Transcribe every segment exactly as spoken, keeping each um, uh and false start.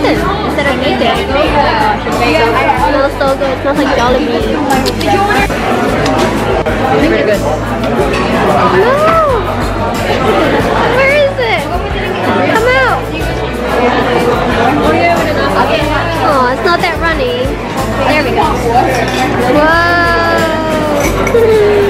bacon instead of bacon. Oh my gosh, bacon. It smells so good. It smells like Jollibee. Really good. No! Where is it? Come out! Oh, it's not that runny. There we go. Whoa!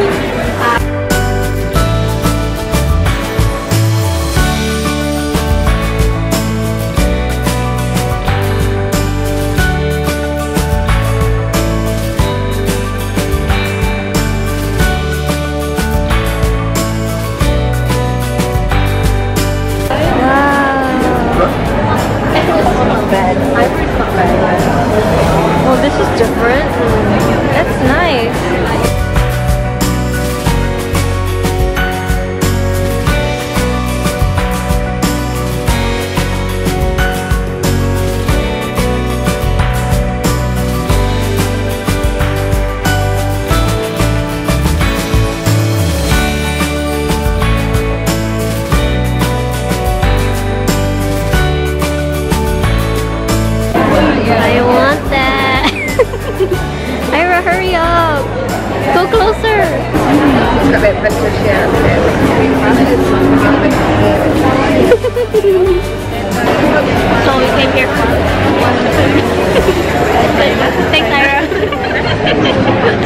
Oh, this is different. That's nice. I want that. Ira, hurry up. Go closer. So we came here for. Thanks, Ira.